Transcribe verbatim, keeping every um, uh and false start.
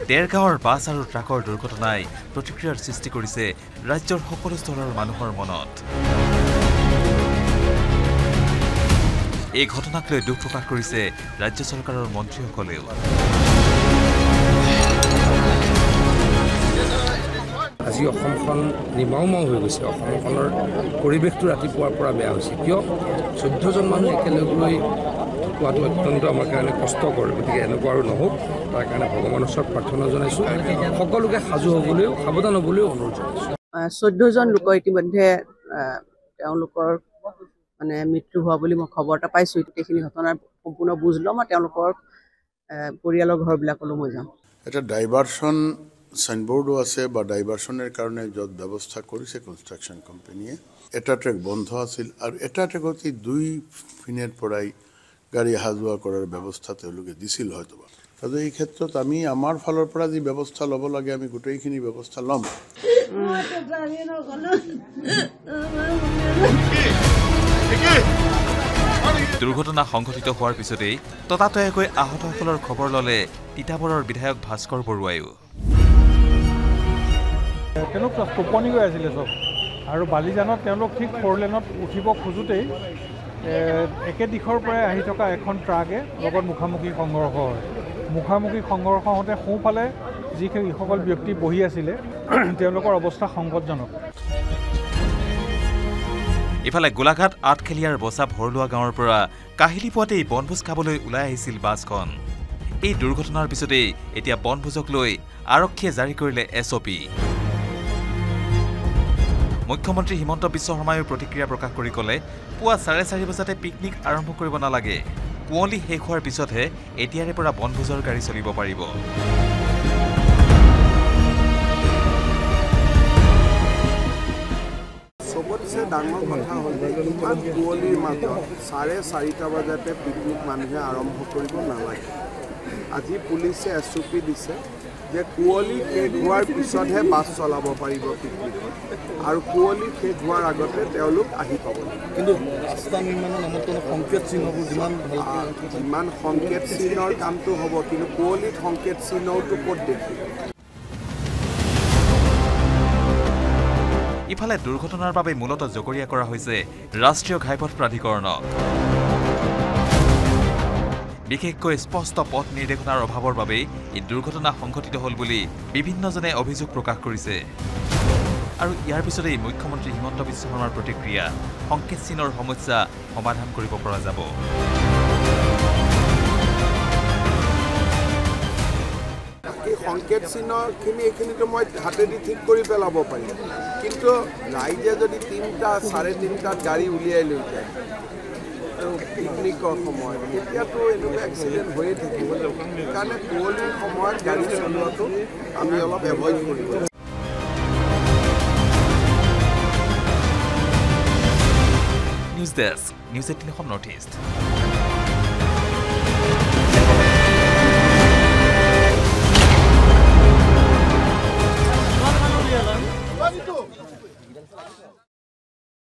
Dergaonৰ bus আৰু ট্ৰাকৰ দুৰ্ঘটনাই প্ৰতিক্ৰিয়াৰ সৃষ্টি কৰিছে ৰাজ্যৰ সকলো স্তৰৰ মানুহৰ মনত। এই ঘটনাক লৈ দুখ প্ৰকাশ কৰিছে ৰাজ্য চৰকাৰৰ মন্ত্ৰীসকলেও। আজি অসমখন নিমাউমাউ হৈ গৈছে। অসমখনৰ পৰিৱেশটো ৰাতিপুৱাৰ পৰা বেয়া হৈছে। কিয় চৈধ্যজন মানুহ একেলগে লৈ ঢুকুৱাটো অত্যন্ত আমাৰ কাৰণে কষ্টকৰ। গতিকে এনেকুৱা আৰু নহওক তাৰ কাৰণে ভগৱানৰ ওচৰত প্ৰাৰ্থনা জনাইছোঁ। সকলোকে সাজু হ'বলৈও সাৱধান হ'বলৈও অনুৰোধ জনাইছোঁ। চৈধ্যজন লোকৰ ইতিমধ্যে তেওঁলোকৰ মানে মৃত্যু হোৱা বুলি মই খবৰ এটা পাইছোঁ। এইখিনি ঘটনাৰ সম্পূৰ্ণ বুজ ল'ম আৰু তেওঁলোকৰ পৰিয়ালৰ ঘৰবিলাকলৈ মই যাম। এটা ডাইভাৰশ্যন সাইনবোৰ্ডো আছে বা ডাইভাৰশ্যনের কারণে যত ব্যবস্থা করেছে কনস্ট্রাকশন কোম্পানিয়ে এটা ট্রেক বন্ধ আছিল আর এটা ট্রেকত দুই ফিনের পরাই গাড়ি অহা যোৱা করার ব্যবস্থা তেওঁলোকে দিছিল হয়তো। কাজে এই ক্ষেত্ৰত আমি আমার ফালৰ পৰা যে ব্যবস্থা লব লাগে আমি গোটেইখিনি ব্যবস্থা লম। দুৰ্ঘটনা সংঘটিত হোৱাৰ পিছতেই ততাতয়াকৈ আহতসকলৰ খবৰ ললে তিতাবৰৰ বিধায়ক ভাস্কৰ বৰুৱায়ো। তেওঁলোক টোপনি গৈ আছিলে চব আৰু বালিজানত তেওঁলোক ঠিক ফ'ৰ লেনত উঠিব খোজোতেই একে দিশৰ পৰাই আহি থকা এখন ট্ৰাকে লগত মুখামুখি সংঘৰ্ষ হয়। মুখামুখি সংঘৰ্ষ হওঁতে সোঁফালে যিসকল ব্যক্তি বহি আছিলে তেওঁলোকৰ অৱস্থা সংকটজনক। ইফালে গোলাঘাট আঠখেলীয়াৰ বচা ভৰলুৱা গাঁৱৰ পৰা কাহিলি পুৱাতেই বনভোজ খাবলৈ ওলাই আহিছিল বাছখন। এই দুৰ্ঘটনাৰ পিছতেই এতিয়া বনভোজক লৈ আৰক্ষীয়ে জাৰি কৰিলে এছ অ' পি। মুখ্যমন্ত্ৰী হিমন্ত বিশ্ব শৰ্মায়ো প্ৰতিক্ৰিয়া প্ৰকাশ কৰি ক'লে পুৱা চাৰে চাৰি বজাতে পিকনিক আৰম্ভ কৰিব নালাগে। কুঁৱলী শেষ হোৱাৰ পিছতহে এতিয়াৰে পৰা বনভোজৰ গাড়ী চলিব পাৰিব। সবতছে ডাঙৰ কথা হ'ল ইমান কুঁৱলীৰ মাজত চাৰে চাৰিটা বজাতে পিকনিক মানুহে আৰম্ভ কৰিব নালাগে। আজি পুলিচে এছ অ' পি দিছে যে কুঁৱলী শেষ হোৱাৰ পিছতহে বাছ চলাব পাৰিব পিকনিকত আৰু কুঁৱলী শেষ হোৱাৰ আগতে তেওঁলোক আহি পাব। কিন্তু ৰাস্তা নিৰ্মাণৰ নামত কোনো সংকেত চিহ্নবোৰ যিমান যিমান সংকেত চিহ্নৰ কামটো হ'ব, কিন্তু কুঁৱলীত সংকেত চিহ্নটো ক'ত দেখিব। ইফালে দুৰ্ঘটনাৰ বাবে মূলতঃ জগৰীয়া কৰা হৈছে ৰাষ্ট্ৰীয় ঘাইপথ প্ৰাধিকৰণক। বিশেষকৈ স্পষ্ট পথ নিৰ্দেশনাৰ অভাৱৰ বাবেই এই দুৰ্ঘটনা সংঘটিত হ'ল বুলি বিভিন্নজনে অভিযোগ প্ৰকাশ কৰিছে। আৰু ইয়াৰ পিছতেই মুখ্যমন্ত্ৰী হিমন্ত বিশ্ব শৰ্মাৰ প্ৰতিক্ৰিয়া সংকেত চিহ্নৰ সমস্যা সমাধান কৰিব পৰা যাব। সংকেত চিহ্নখিনি এইখিনিতো মই হাতেদি ঠিক কৰি পেলাব পাৰিম, কিন্তু ৰাইজে যদি তিনিটা চাৰে তিনিটাত গাড়ী উলিয়াই লৈ যায় আৰু পিকনিকৰ সময়ত তেতিয়াতো এনেকুৱা এক্সিডেণ্ট হৈয়ে থাকিব। সেইকাৰণে কুঁৱলীৰ সময়ত গাড়ী চলোৱাটো আমি অলপ এভইড কৰিব। News desk, news eighteen Assam north east.